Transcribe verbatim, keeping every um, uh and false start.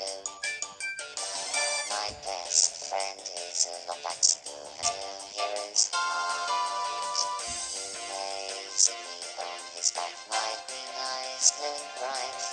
My best friend is a wombat who has a hero's heart. You may see me on his back, my green eyes glowing bright.